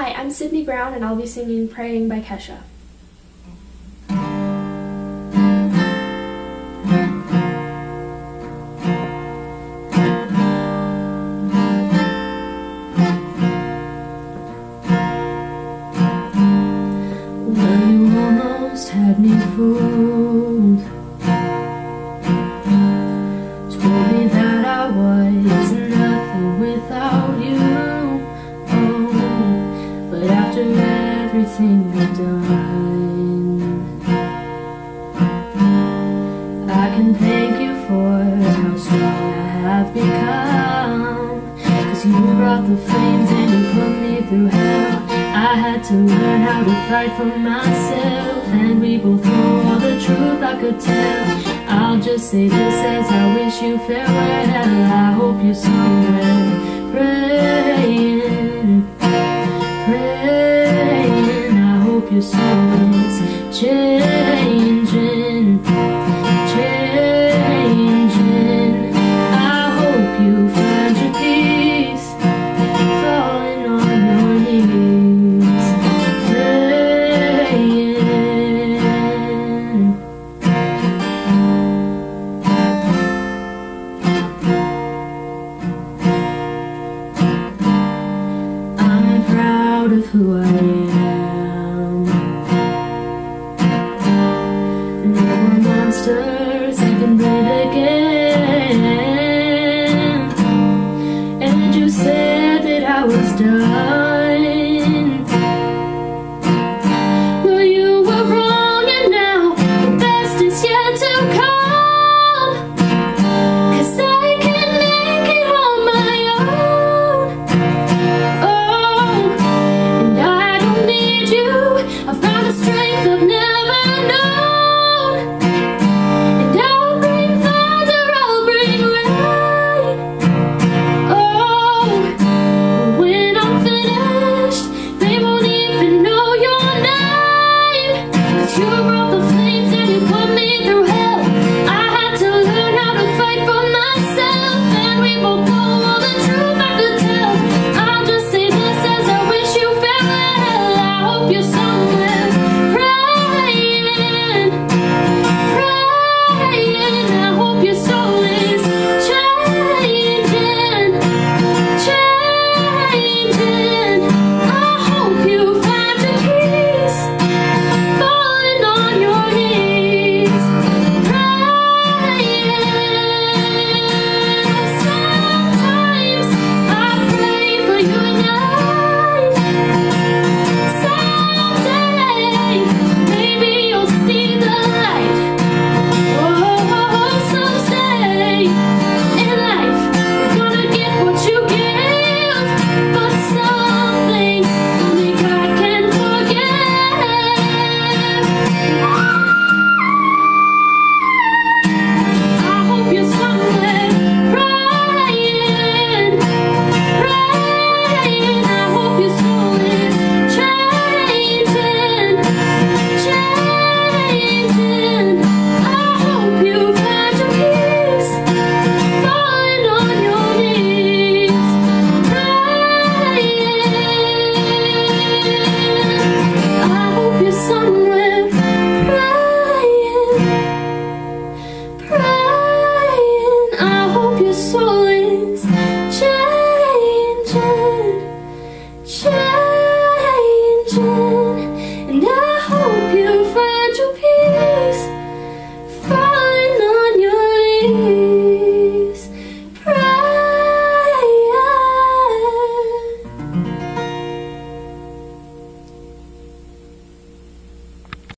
Hi, I'm Sydney Brown and I'll be singing Praying by Kesha. Well, you almost had me fooled. Told me that I was nothing without you. Oh, but after everything you've done, I can thank you for how strong I have become. 'Cause you brought the flames and you put me through hell. I had to learn how to fight for myself, and we both know all the truth I could tell. I'll just say this as I wish you farewell. I hope you're somewhere praying, praying. I hope your soul is changing, changing. I hope you find your peace, falling on your knees, praying. I'm proud of who I am. No more monsters, I can breathe again. And you said that I was done. Well, you were wrong, and now the best is yet to come. 'Cause I can make it on my own. Oh, and I don't need you. I found a strength I've never known. And I'll bring thunder, I'll bring rain. Oh, when I'm finished, they won't even know your name. 'Cause you brought the flames and you put me through hell. I had to learn how to fight for myself, and we both know all the truth I could tell. I'll just say this as I wish you farewell. I hope you're somewhere praying, praying. I hope your soul is changing, changing. I hope you find your peace, falling on your knees, praying. Sometimes I pray for you at night. Someday, maybe you'll see the light. Oh, someday in life, you're gonna get what you give. But some things only God can forgive. I hope you're somewhere praying, praying. I hope your soul is changing, changing. I hope you find your peace, falling on your knees, praying. I hope you're somewhere praying, praying. I hope your soul is changing, changing.